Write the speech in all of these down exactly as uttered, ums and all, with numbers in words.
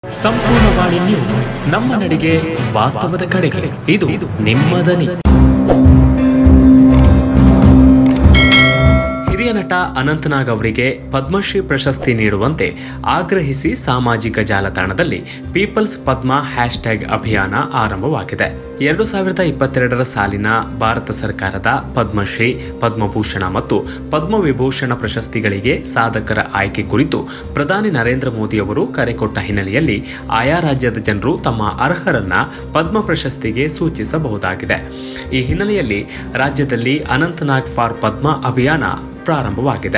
Sampoorna Vani news, ನಮ್ಮ ನಡಿಗೆ ವಾಸ್ತವದ ಕಡೆಗೆ. ಇದು ನಿಮ್ಮ ದನಿ. ಹಿರಿಯ ನಟ ಅನಂತನಾಗ್ ಅವರಿಗೆ ಪದ್ಮಶ್ರೀ ಪ್ರಶಸ್ತಿ ನೀಡುವಂತೆ ಆಗ್ರಹಿಸಿ ಸಾಮಾಜಿಕ ಜಾಲತಾಣದಲ್ಲಿ ಪೀಪಲ್ಸ್ ಪದ್ಮ ಹ್ಯಾಶ್ ಟ್ಯಾಗ್ ಅಭಿಯಾನ ಆರಂಭವಾಗಿದೆ. ಎರಡು ಸಾವಿರದ ಇಪ್ಪತ್ತೆರಡರ ಸಾಲಿನ ಭಾರತ ಸರ್ಕಾರದ ಪದ್ಮಶ್ರೀ, ಪದ್ಮಭೂಷಣ ಮತ್ತು ಪದ್ಮವಿಭೂಷಣ ಪ್ರಶಸ್ತಿಗಳಿಗೆ ಸಾಧಕರ ಆಯ್ಕೆ ಕುರಿತು ಪ್ರಧಾನಿ ನರೇಂದ್ರ ಮೋದಿ ಅವರು ಕರೆ ಕೊಟ್ಟ ಹಿನ್ನೆಲೆಯಲ್ಲಿ ಆಯಾ ರಾಜ್ಯದ ಜನರು ತಮ್ಮ ಅರ್ಹರನ್ನ ಪದ್ಮ ಪ್ರಶಸ್ತಿಗೆ ಸೂಚಿಸಬಹುದಾಗಿದೆ. ಈ ಹಿನ್ನೆಲೆಯಲ್ಲಿ ರಾಜ್ಯದಲ್ಲಿ ಅನಂತನಾಗ್ ಫಾರ್ ಪದ್ಮ ಅಭಿಯಾನ ಪ್ರಾರಂಭವಾಗಿದೆ.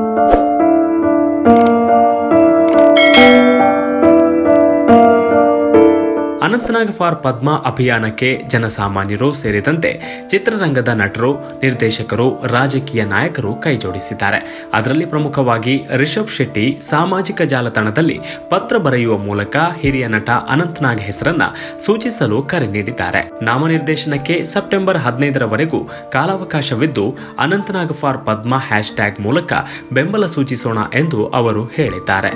ಅನಂತನಾಗ್ ಫಾರ್ ಪದ್ಮ ಅಭಿಯಾನಕ್ಕೆ ಜನಸಾಮಾನ್ಯರು ಸೇರಿದಂತೆ ಚಿತ್ರರಂಗದ ನಟರು, ನಿರ್ದೇಶಕರು, ರಾಜಕೀಯ ನಾಯಕರು ಕೈಜೋಡಿಸಿದ್ದಾರೆ. ಅದರಲ್ಲಿ ಪ್ರಮುಖವಾಗಿ ರಿಷಬ್ ಶೆಟ್ಟಿ ಸಾಮಾಜಿಕ ಜಾಲತಾಣದಲ್ಲಿ ಪತ್ರ ಬರೆಯುವ ಮೂಲಕ ಹಿರಿಯ ನಟ ಅನಂತನಾಗ್ ಹೆಸರನ್ನ ಸೂಚಿಸಲು ಕರೆ ನೀಡಿದ್ದಾರೆ. ನಾಮನಿರ್ದೇಶನಕ್ಕೆ ಸೆಪ್ಟೆಂಬರ್ ಹದಿನೈದರವರೆಗೂ ಕಾಲಾವಕಾಶವಿದ್ದು, Anantnag for Padma hashtag ಮೂಲಕ ಬೆಂಬಲ ಸೂಚಿಸೋಣ ಎಂದು ಅವರು ಹೇಳಿದ್ದಾರೆ.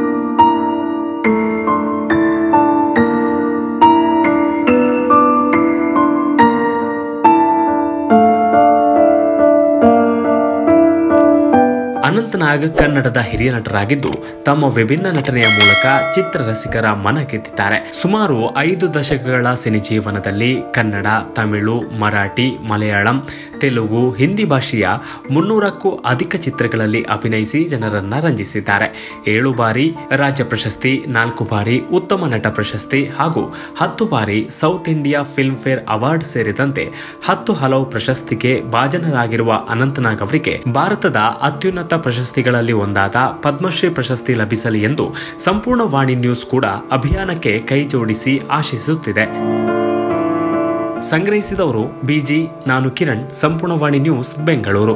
ಅನಂತನಾಗ್ ಕನ್ನಡದ ಹಿರಿಯ ನಟರಾಗಿದ್ದು, ತಮ್ಮ ವಿಭಿನ್ನ ನಟನೆಯ ಮೂಲಕ ಚಿತ್ರರಸಿಕರ ಮನ ಗೆದ್ದಿದ್ದಾರೆ. ಸುಮಾರು ಐದು ದಶಕಗಳ ಸಿನಿ ಜೀವನದಲ್ಲಿ ಕನ್ನಡ, ತಮಿಳು, ಮರಾಠಿ, ಮಲಯಾಳಂ, ತೆಲುಗು, ಹಿಂದಿ ಭಾಷೆಯ ಮುನ್ನೂರಕ್ಕೂ ಅಧಿಕ ಚಿತ್ರಗಳಲ್ಲಿ ಅಭಿನಯಿಸಿ ಜನರನ್ನ ರಂಜಿಸಿದ್ದಾರೆ. ಏಳು ಬಾರಿ ರಾಜ್ಯ ಪ್ರಶಸ್ತಿ, ನಾಲ್ಕು ಬಾರಿ ಉತ್ತಮ ನಟ ಪ್ರಶಸ್ತಿ ಹಾಗೂ ಹತ್ತು ಬಾರಿ south India Filmfare award ಸೇರಿದಂತೆ ಹತ್ತು ಹಲವು ಪ್ರಶಸ್ತಿಗೆ ಭಾಜನರಾಗಿರುವ ಅನಂತನಾಗ್ ಅವರಿಗೆ ಭಾರತದ ಅತ್ಯುನ್ನತ ಪ್ರಶಸ್ತಿಗಳಲ್ಲಿ ಒಂದಾದ ಪದ್ಮಶ್ರೀ ಪ್ರಶಸ್ತಿ ಲಭಿಸಲಿ ಎಂದು ಸಂಪೂರ್ಣ ವಾಣಿ ನ್ಯೂಸ್ ಕೂಡ ಅಭಿಯಾನಕ್ಕೆ ಕೈ ಜೋಡಿಸಿ ಆಶಿಸುತ್ತಿದೆ. ಸಂಗ್ರಹಿಸಿದವರು ಬಿಜಿ, ನಾನು ಕಿರಣ್, ಸಂಪೂರ್ಣ ವಾಣಿ ನ್ಯೂಸ್, ಬೆಂಗಳೂರು.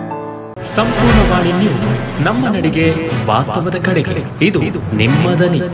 ಸಂಪೂರ್ಣ ವಾಣಿ ನ್ಯೂಸ್, ನಮ್ಮ ನಡಿಗೆ ವಾಸ್ತವದ ಕಡೆಗೆ. ಇದು ನಿಮ್ಮ ದನಿ.